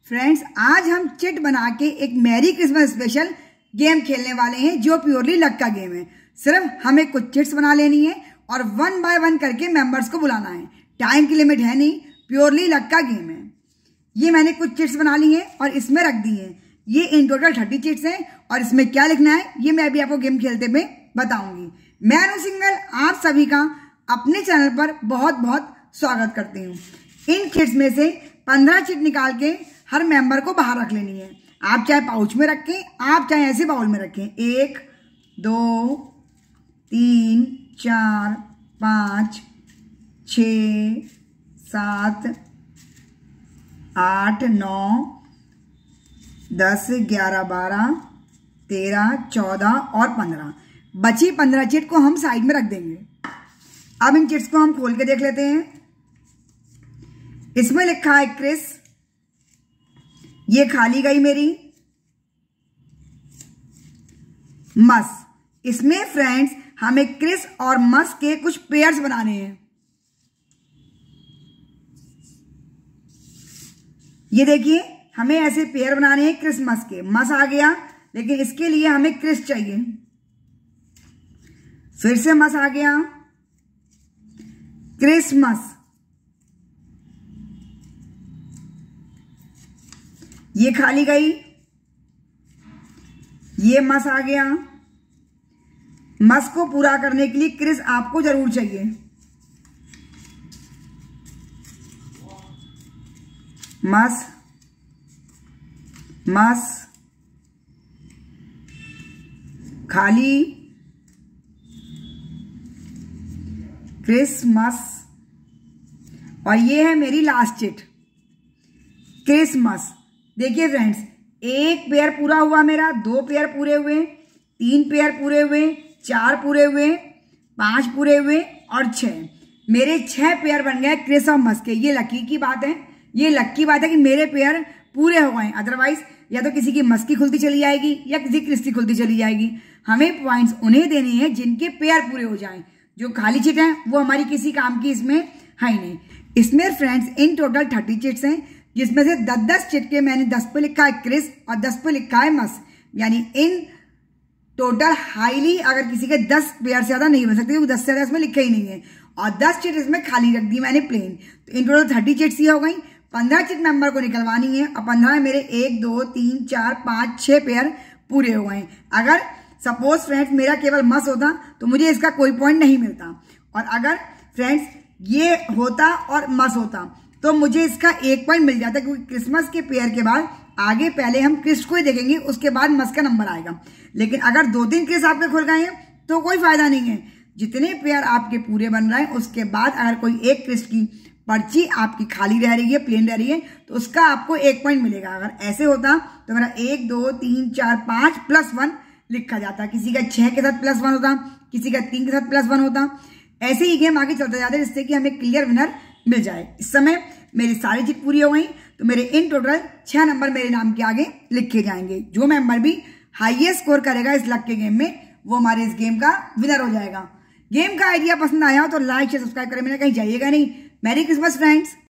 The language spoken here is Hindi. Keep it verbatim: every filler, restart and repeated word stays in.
फ्रेंड्स, आज हम चिट बना के एक मैरी क्रिसमस स्पेशल गेम खेलने वाले हैं जो प्योरली लक का गेम है। सिर्फ हमें कुछ चिट्स बना लेनी है और वन बाय वन करके मेंबर्स को बुलाना है। टाइम की लिमिट है नहीं, प्योरली लक का गेम है। ये मैंने कुछ चिट्स बना ली हैं और इसमें रख दी हैं। ये इन टोटल थर्टी चिट्स हैं और इसमें क्या लिखना है ये मैं अभी आपको गेम खेलते हुए बताऊंगी। मैं अनु सिंघल आप सभी का अपने चैनल पर बहुत बहुत स्वागत करती हूँ। इन चिट्स में से पंद्रह चिट निकाल के हर मेंबर को बाहर रख लेनी है। आप चाहे पाउच में रखें, आप चाहे ऐसे बाउल में रखें। एक, दो, तीन, चार, पाँच, छ, सात, आठ, नौ, दस, ग्यारह, बारह, तेरह, चौदह और पंद्रह। बची पंद्रह चिट को हम साइड में रख देंगे। अब इन चिट्स को हम खोल के देख लेते हैं। इसमें लिखा है क्रिस, ये खाली गई मेरी। मस, इसमें फ्रेंड्स हमें क्रिस और मस के कुछ पेयर्स बनाने हैं। ये देखिए, हमें ऐसे पेयर बनाने हैं क्रिसमस के। मस आ गया, लेकिन इसके लिए हमें क्रिस चाहिए। फिर से मस आ गया, क्रिसमस। ये खाली गई, ये मस आ गया। मस को पूरा करने के लिए क्रिस आपको जरूर चाहिए। मस, मस, खाली, क्रिसमस। और ये है मेरी लास्ट चिट, क्रिसमस। देखिए फ्रेंड्स, एक पेयर पूरा हुआ मेरा, दो पेयर पूरे हुए, तीन पेयर पूरे हुए, चार पूरे हुए, पांच पूरे हुए और छह। मेरे छह पेयर बन गए क्रिस और मस के। ये लकी की बात है, ये लक की बात है कि मेरे पेयर पूरे हो गए। अदरवाइज या तो किसी की मस की खुलती चली जाएगी या किसी क्रिस की खुलती चली जाएगी। हमें पॉइंट्स उन्हें देने हैं जिनके पेयर पूरे हो जाएं। जो खाली चिट है वो हमारी किसी काम की इसमें है ही नहीं। इसमें friends in total thirty chits हैं, जिसमें से दस दस चिट के मैंने दस पे लिखा है क्रिस और दस पे लिखा है मस। यानी इन टोटल हाईली अगर किसी के दस पेयर से ज्यादा नहीं बन सकते, क्योंकि दस से ज्यादा इसमें लिखा ही नहीं है। और दस चिट इसमें खाली रख दी मैंने प्लेन। तो इन टोटल थर्टी चिट्स ये हो गई। पंद्रह चिट मेंबर को निकलवानी है और पंद्रह में मेरे एक, दो, तीन, चार, पांच, छह पेयर पूरे हो गए। अगर सपोज फ्रेंड्स मेरा केवल मस होता तो मुझे इसका कोई पॉइंट नहीं मिलता। और अगर फ्रेंड्स ये होता और मस होता तो मुझे इसका एक पॉइंट मिल जाता, क्योंकि क्रिसमस के पेयर के बाद आगे पहले हम क्रिस को ही देखेंगे, उसके बाद मस का नंबर आएगा। लेकिन अगर दो तीन क्रिस आपके खुल गए हैं तो कोई फायदा नहीं है। जितने पेयर आपके पूरे बन रहे हैं उसके बाद अगर कोई एक क्रिस की पर्ची आपकी खाली रह रही है, प्लेन रह रही है, तो उसका आपको एक पॉइंट मिलेगा। अगर ऐसे होता तो मेरा एक, दो, तीन, चार, पांच प्लस वन लिखा जाता। किसी का छह के साथ प्लस वन होता, किसी का तीन के साथ प्लस वन होता। ऐसे ही गेम आगे चलता जाता है जिससे कि हमें क्लियर विनर मिल जाए। इस समय मेरी सारी चिट पूरी हो गई, तो मेरे इन टोटल छह नंबर मेरे नाम के आगे लिखे जाएंगे। जो मेंबर भी हाईएस्ट स्कोर करेगा इस लक के गेम में वो हमारे इस गेम का विनर हो जाएगा। गेम का आइडिया पसंद आया हो तो लाइक शेयर सब्सक्राइब करें, मैंने कहीं जाइएगा नहीं। Merry Christmas friends.